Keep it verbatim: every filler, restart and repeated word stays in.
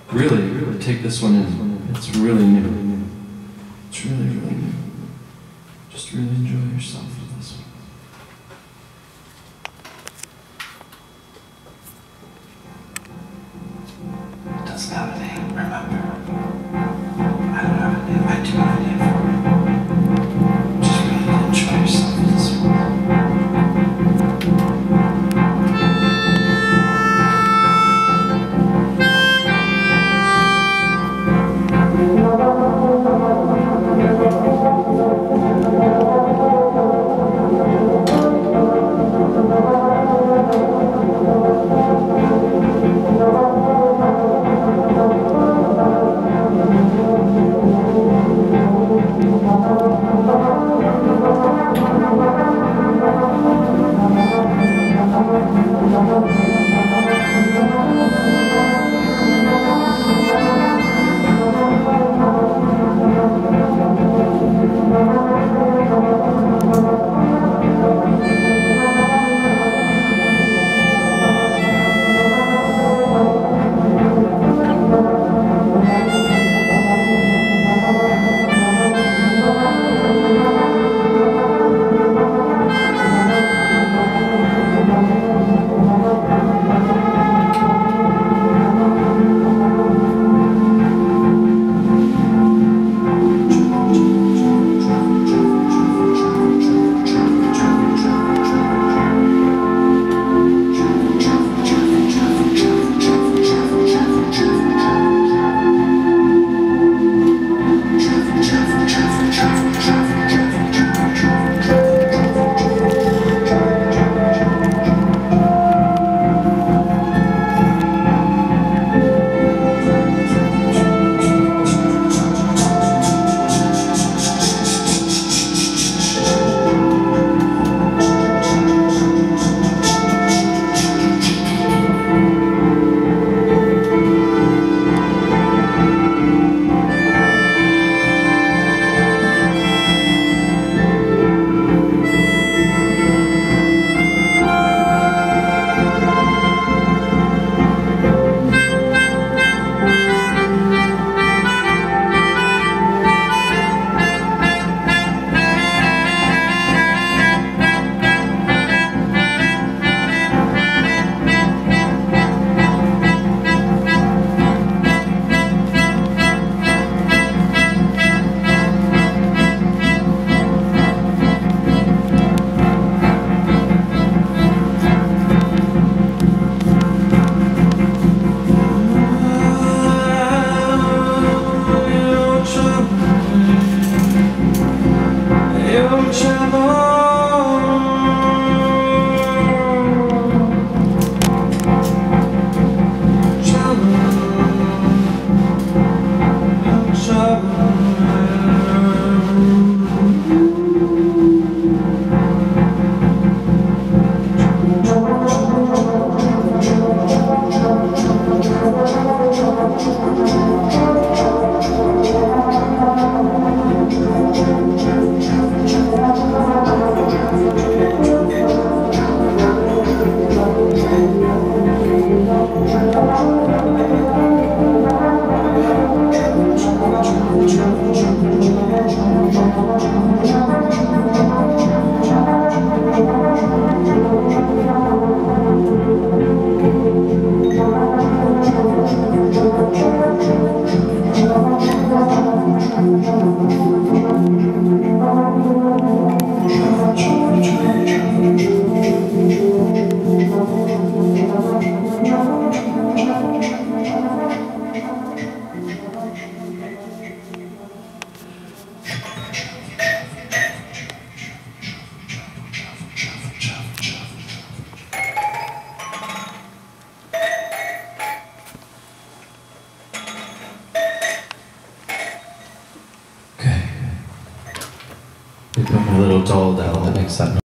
really, really take this one in. It's really new. It's really, really new. Just really enjoy yourself with this one. It doesn't have a name, remember? I don't have a name. I do have a name for it. Just really enjoy yourself with this one. A little doll down that makes that